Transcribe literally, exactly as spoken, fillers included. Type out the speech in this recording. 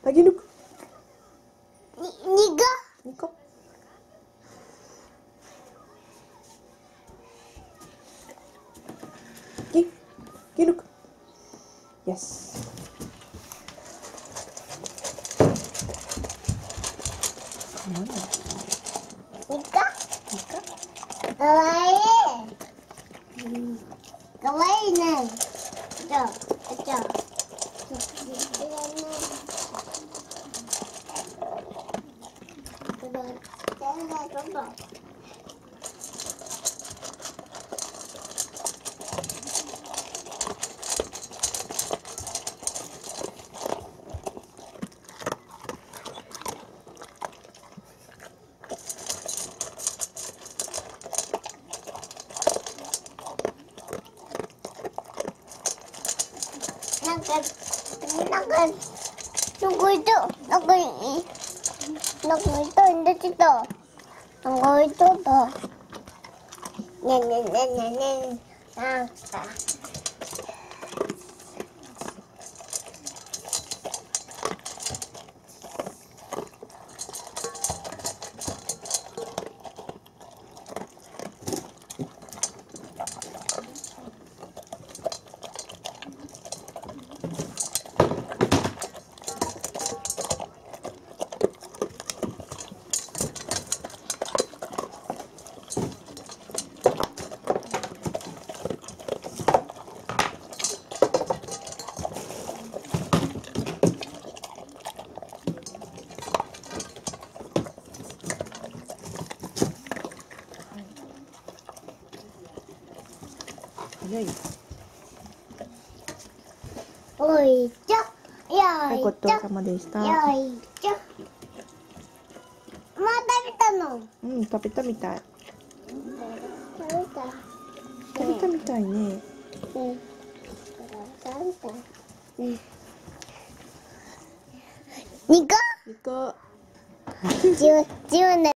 Lagi nuk. Niga. Niko. Gi. Ginuk. Yes. Mana? Niga. Nika. Kawaii. Kawaii ne. Acha. Acha.なんか、なんか、なんかいた、なんかい、なんかいたんだけど、なんかいたんだ。ねねねねね、なんか。 早い。 おいちょ、 はい、ごちそうよいちょ、 さまでした。 よいちょ。まだ食べたの。 うん、食べたみたい。 食べた。 食べたみたいね。 うん。食べた。うん。にこ。 にこ。 自分、自分で。